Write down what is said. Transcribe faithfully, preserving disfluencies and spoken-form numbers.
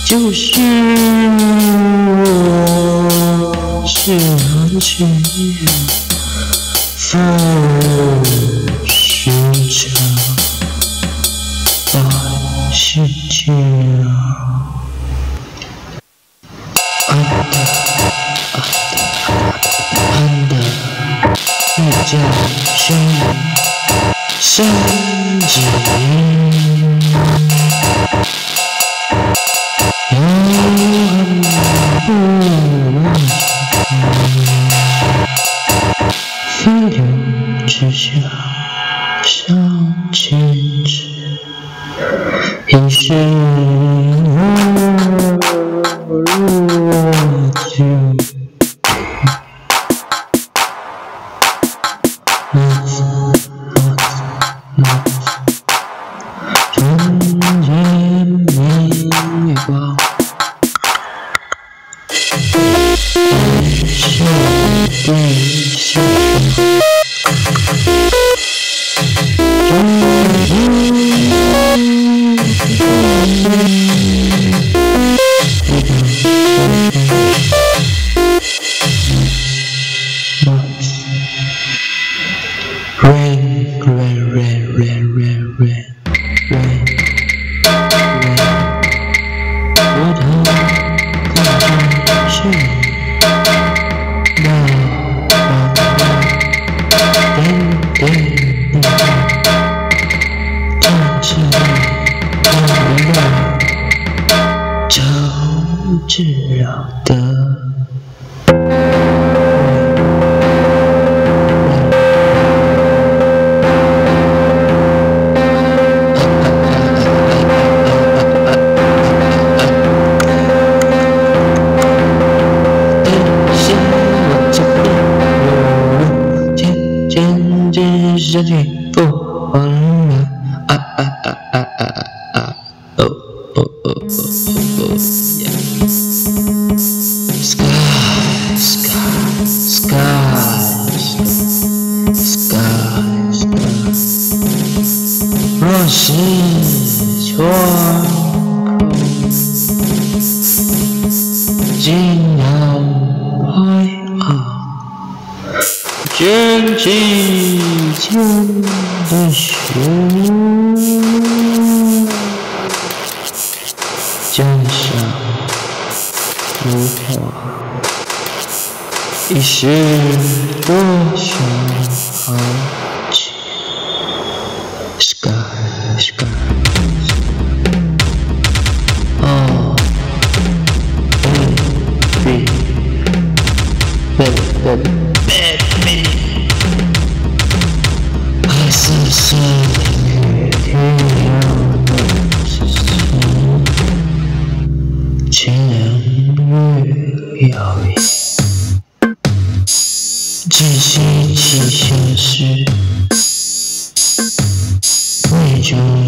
就是我想起复是场爱是家。安的安的安的一觉睡升级。飞流之下，上千尺，已是我若酒。帽子，帽子，帽子，人间明月光。是对笑，rain rain rain rain rain rain rain rain， 我头看着睡。潮至扰的下去不完了啊啊啊啊啊啊！哦哦哦哦哦呀 ！Sky sky sky sky sky， 若是窗口惊摇拍岸。卷起千的雪，江上如画，一时多想好奇。Sky sky， 哦 ，baby baby baby baby。还是是天涯之上，情人月遥远，只惜起相识，未终。